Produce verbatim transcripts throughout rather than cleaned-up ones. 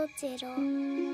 diddle diddle.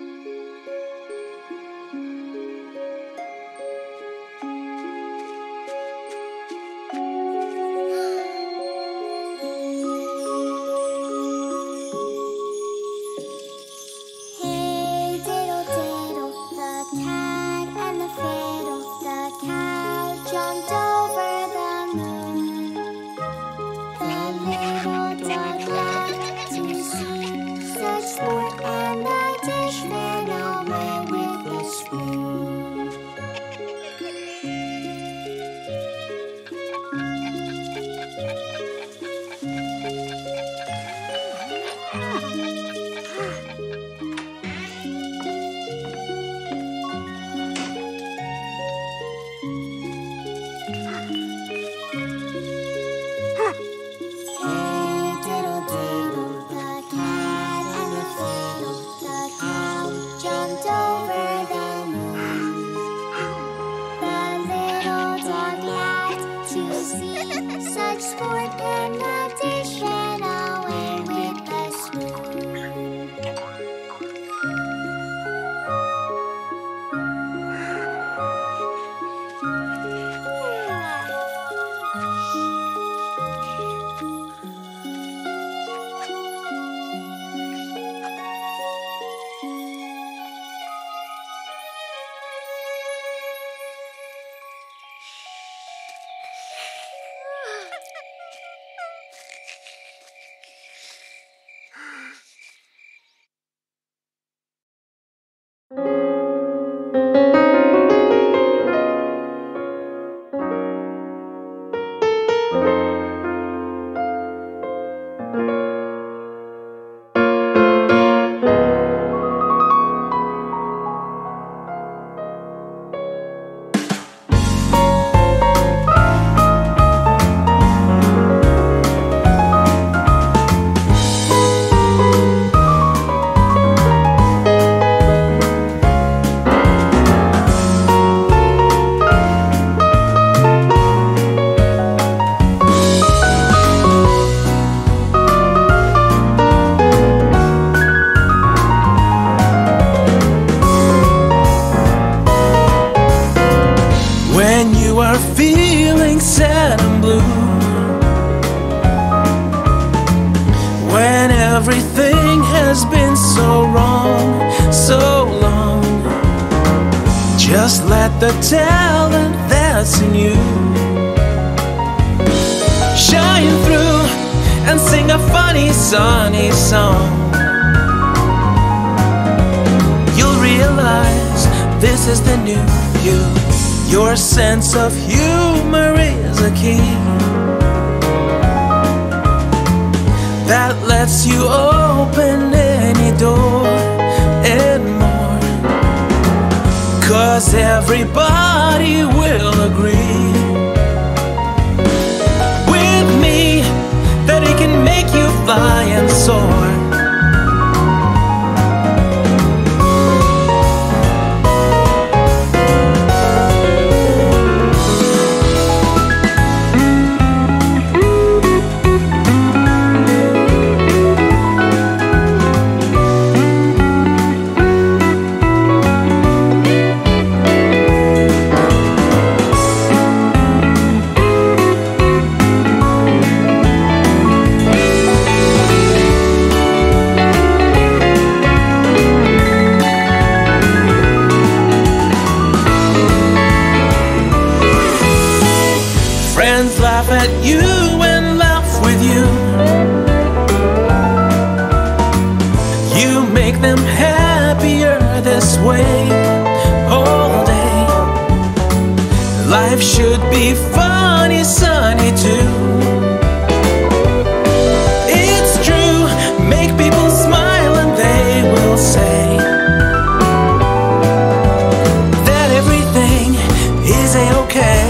Feeling sad and blue, when everything has been so wrong, so long, just let the talent that's in you shine through and sing a funny, sunny song. You'll realize this is the new you. Your sense of humor is a key that lets you open any door and more, 'cause everybody will agree with me that it can make you fly and soar. Friends laugh at you and laugh with you. You make them happier this way all day. Life should be funny, sunny too. It's true, make people smile and they will say that everything is a-okay.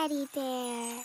teddy bear.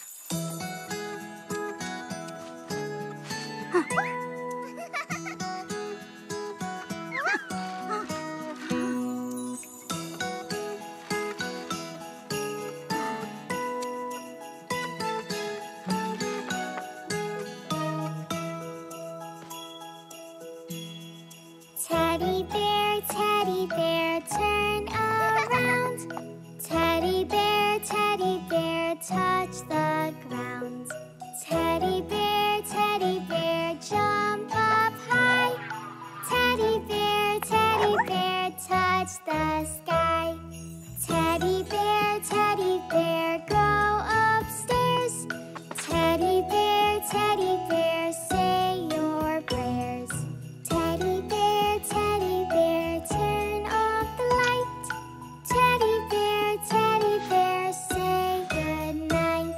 Teddy bear, teddy bear, turn around. Teddy bear, teddy bear, touch the ground. Teddy bear, teddy bear, jump up high. Teddy bear, teddy bear, touch the sky. Teddy bear, teddy bear, go upstairs. Teddy bear, teddy bear, say your prayers. Teddy bear, teddy bear, turn off the light. Teddy bear, teddy bear, say goodnight.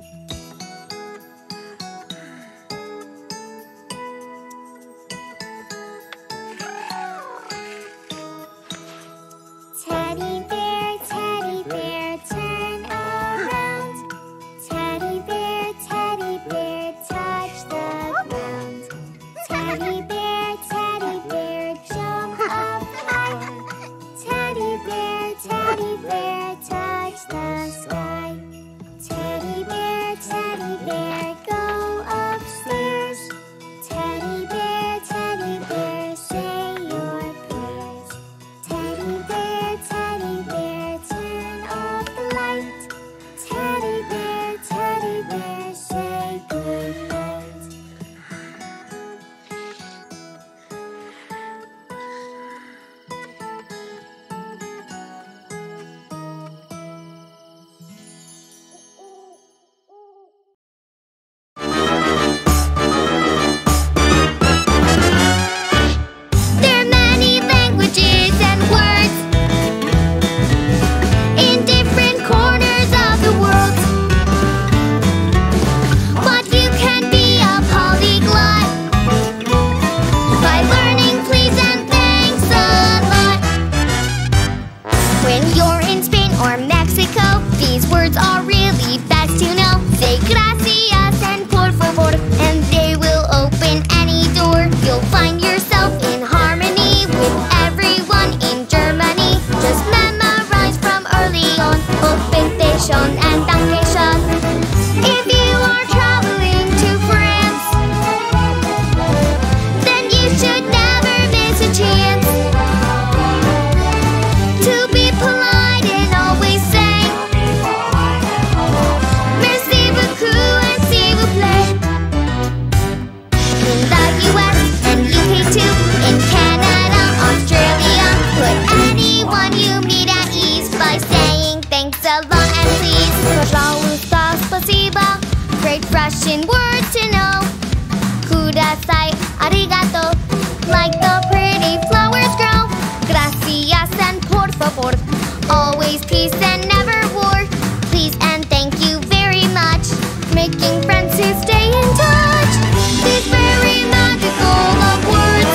Teddy bear, teddy bear, turn around. Teddy bear, teddy bear, touch the ground. Teddy bear, teddy bear, jump up high. Teddy bear, teddy bear, touch the sky. Teddy bear, teddy bear, go upstairs. Teddy bear, teddy bear, say your prayers. Teddy bear, teddy bear, turn off the light. Teddy bear, teddy bear, say goodnight. There are many languages and words in different corners of the world, but you can be a polyglot by learning please and thanks a lot. When you're in Spain or Mexico, these words are really best to know. Say gracias and por favor, and they will open any door. You'll find yourself in harmony with everyone in Germany. Just memorize from early on both bitte schön and danke schön. If you are traveling to France, then you should never miss a chance to be polite and always say merci beaucoup and s'il vous plaît. In the U S and U K too, in Canada, Australia, put anyone you meet at ease by saying thanks a lot and please. Пожалуйста, спасибо, great Russian word to know. Kudasai, arigato, like the pretty flowers grow. Gracias and por favor, always peace and never war. Please and thank you very much, making friends who stay in touch. These very magical love words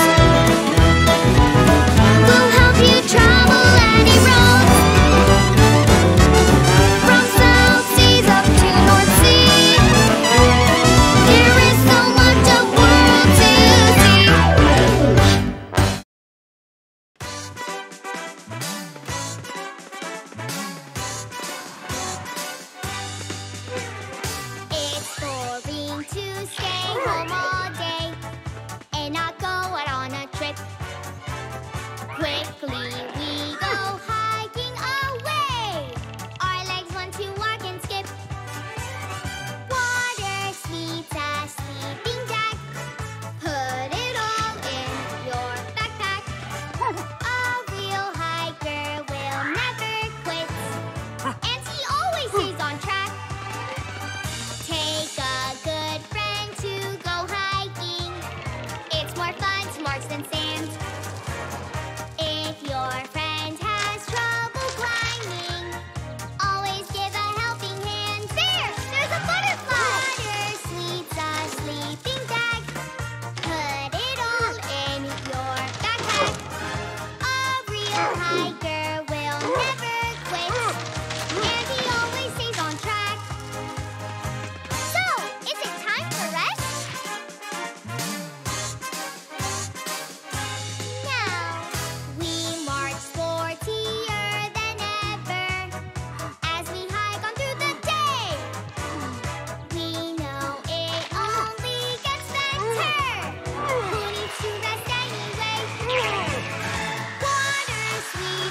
will help you travel any road, from South Seas up to North Sea. There is so much of world to see. It's boring to stay home all day and not go out on a trip. Quickly we go hiking away. Our legs want to walk and skip. Water sweets a sleeping bag. Put it all in your backpack. A real hiker will never quit, and he always stays on track. Take a good friend to go hiking. It's more fun to march than stand. If your friend has trouble climbing, always give a helping hand. There! There's a butterfly! Water sweets a sleeping bag. Put it all in your backpack. A real hiker will never quit, and he always stays on track.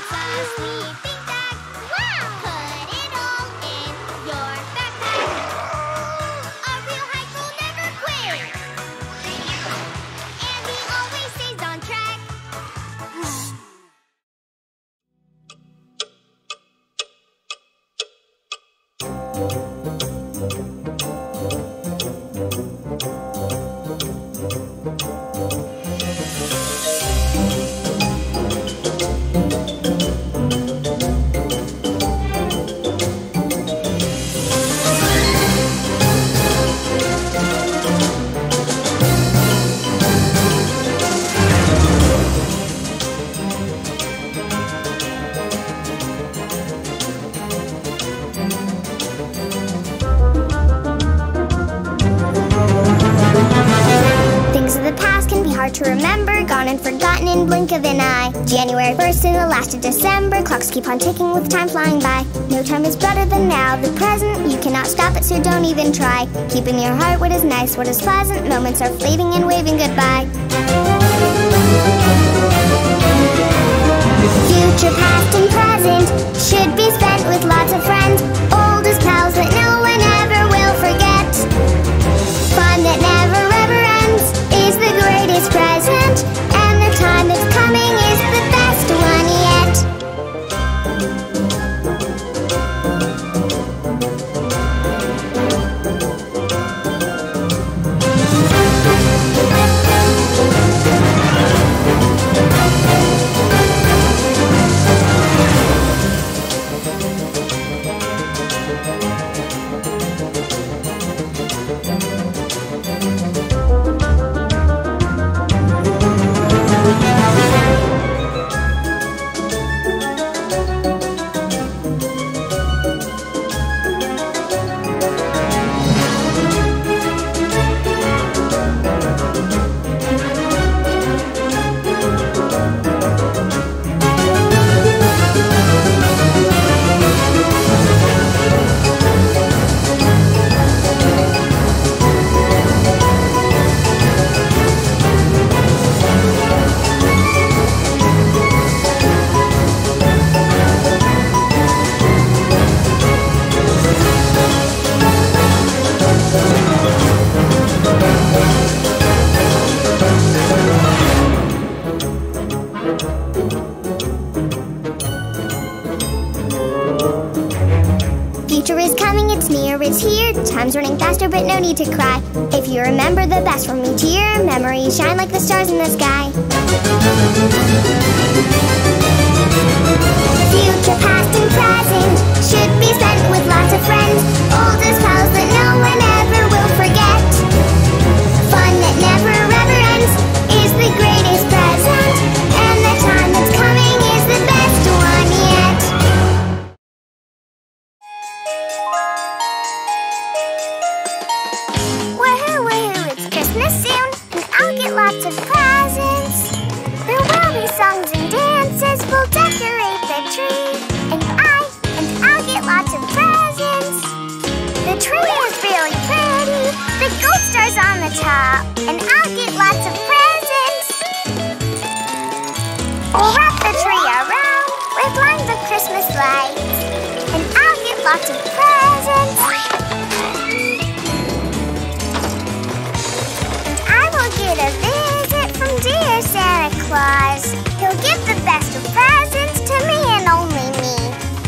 It's a sleeping bag. Wow! Put it all in your backpack. A real hike will never quit. And he always stays on track. To remember, gone and forgotten in blink of an eye. January first and the last of December, clocks keep on ticking with time flying by. No time is better than now, the present. You cannot stop it, so don't even try. Keep in your heart what is nice, what is pleasant. Moments are fleeting and waving goodbye. Future, past, and present should be spent with lots of friends. Oldest pals that no one ever will forget. Fun that never ever ends is the greatest present, and the time that's coming is the best one yet. It's here, time's running faster, but no need to cry. If you remember the best from each year, memories shine like the stars in the sky. Future, past, and present should be spent with lots of friends. Oldest pals that no one ever will forget. Fun that never ever ends is the greatest present, and the time that's coming is the best one yet. Lots of presents. There will be songs and dances. We'll decorate the tree. And I, and I'll get lots of presents. The tree is really pretty. The gold star's on the top. And I'll get lots of presents. We'll wrap the tree around with lines of Christmas lights. And I'll get lots of presents. Get a visit from dear Santa Claus. He'll give the best of presents to me and only me.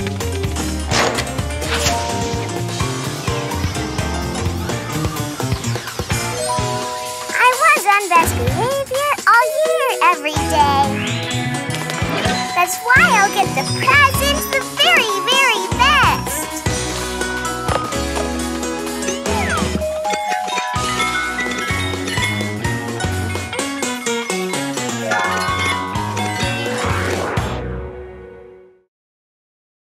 I was on best behavior all year, every day. That's why I'll get the presents